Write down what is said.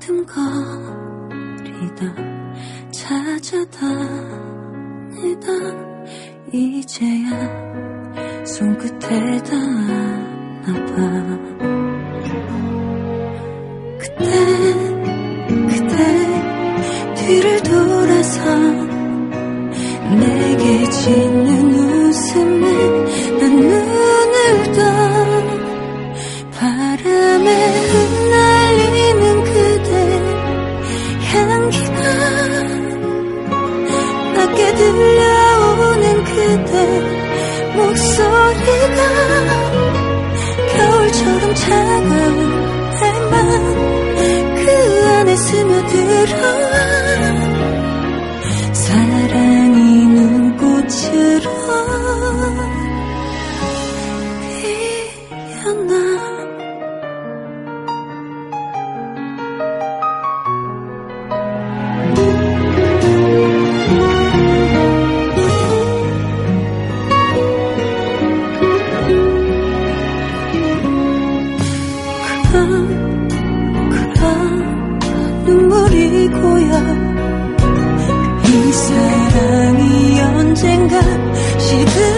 빈둥거리다 찾아다니다 이제야 손끝에 닿았나봐. 그때 뒤를 돌아서 내게 짓는 웃음에 난 눈을 떠 바람에 흩날리는 그대 향기가 낮게 들려오는 그대 목소리가 겨울처럼 차가운 내맘 그 안에 스며들어와 사랑이 눈꽃으로 피어나. 그럼 눈물이 고여 이 사랑이 언젠가 시들